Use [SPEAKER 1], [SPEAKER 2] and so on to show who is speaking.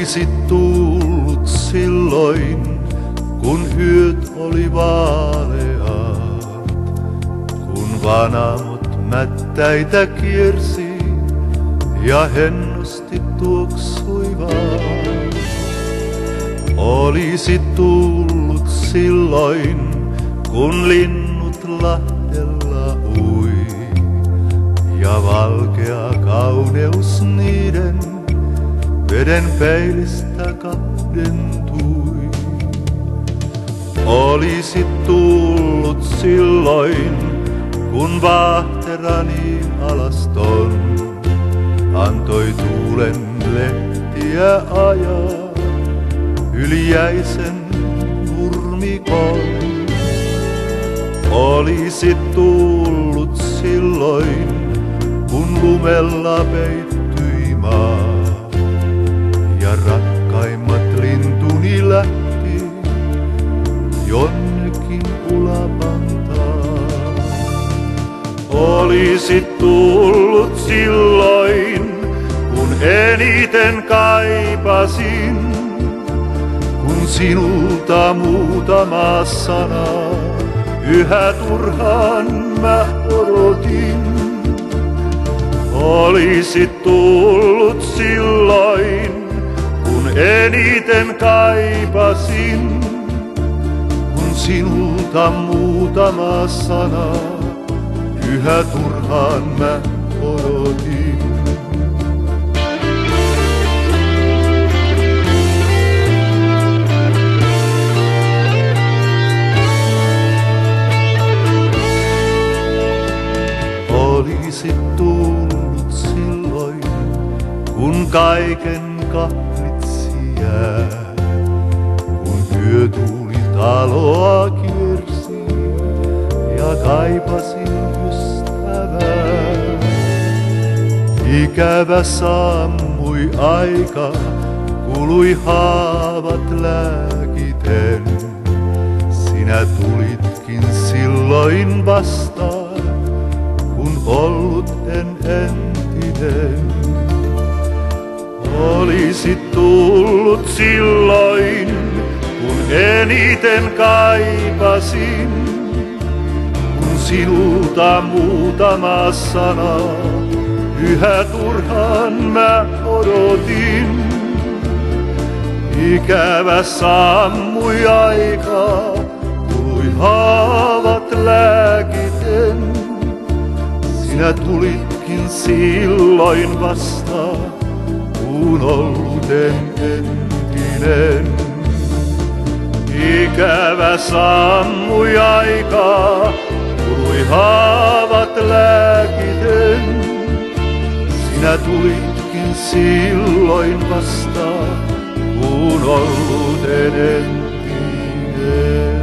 [SPEAKER 1] Olisit tullut silloin, kun yöt oli vaaleat, kun vanamot mättäitä kiersi ja hennosti tuoksuivat. Olisit tullut silloin, kun linnut lahdella ui ja valkea kauneus niiden veden peilistä kahdentui. Olisit tullut silloin, kun vaahterani alaston antoi tuulen lehtiä ajaa yli jäisen nurmikon. Olisit tullut silloin, kun lumella peittyi maa ja rakkaimmat lintuni lähti jonnekin ulapantaan. Olisit tullut silloin, kun eniten kaipasin, kun sinulta muutama sana yhä turhaan mä odotin. Olisit tullut silloin, kun eniten kaipasin, kun sinulta muutama sana yhä turhaan mä odotin. Olisit tullut silloin, kun kaiken kahlitsi jää, kun yötuuli taloa kiersi ja kaipasin ystävää. Ikävä sammui aika, kului haavat lääkiten. Sinä tulitkin silloin vastaan, kun ollut en entinen. Olisit tullut silloin, kun eniten kaipasin, kun sinulta muutama sana yhä turhaan mä odotin. Ikävä sammui aikaa, kului haavat lääkiten. Sinä tulitkin silloin vastaan, kun ollut en entinen. Ikävä sammui aikaa, kului haavat lääkiten. Sinä tulitkin silloin vastaan, kun ollut en entinen.